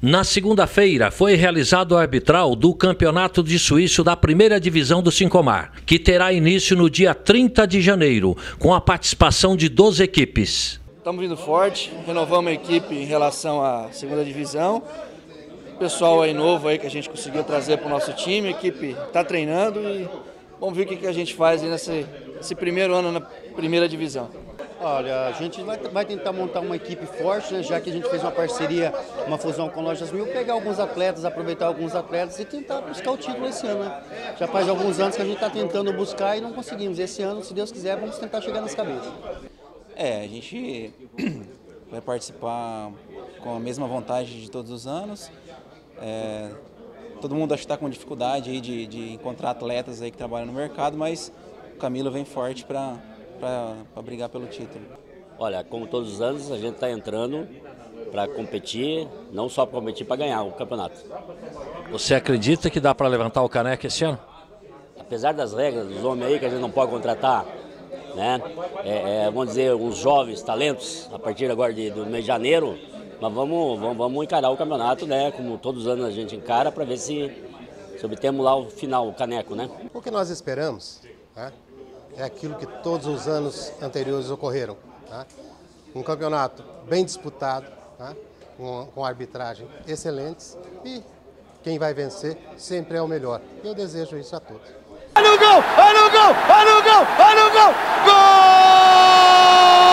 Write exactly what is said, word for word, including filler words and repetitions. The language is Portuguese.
Na segunda-feira, foi realizado o arbitral do Campeonato de Suíço da primeira divisão do Sincomar, que terá início no dia trinta de janeiro, com a participação de doze equipes. Estamos vindo forte, renovamos a equipe em relação à segunda divisão. O pessoal aí novo aí que a gente conseguiu trazer para o nosso time, a equipe está treinando e vamos ver o que a gente faz aí nesse, nesse primeiro ano na primeira divisão. Olha, a gente vai, vai tentar montar uma equipe forte, né, já que a gente fez uma parceria, uma fusão com Lojas Mil, pegar alguns atletas, aproveitar alguns atletas e tentar buscar o título esse ano. Né? Já faz alguns anos que a gente está tentando buscar e não conseguimos. Esse ano, se Deus quiser, vamos tentar chegar nas cabeças. É, a gente vai participar com a mesma vontade de todos os anos. É, todo mundo acho que está com dificuldade aí de, de encontrar atletas aí que trabalham no mercado, mas o Camilo vem forte para para brigar pelo título. Olha, como todos os anos, a gente está entrando para competir, não só para competir, para ganhar o campeonato. Você acredita que dá para levantar o caneco esse ano? Apesar das regras, dos homens aí que a gente não pode contratar, né? É, é, vamos dizer, uns jovens talentos, a partir agora de, do mês de janeiro, nós vamos, vamos, vamos encarar o campeonato, né? Como todos os anos a gente encara, para ver se, se obtemos lá o final, o caneco, né? O que nós esperamos, né? É aquilo que todos os anos anteriores ocorreram. Tá? Um campeonato bem disputado, tá? com, com arbitragem excelentes e quem vai vencer sempre é o melhor. Eu desejo isso a todos. Olha o gol! Olha o gol! Olha o gol! Olha o gol! Gol!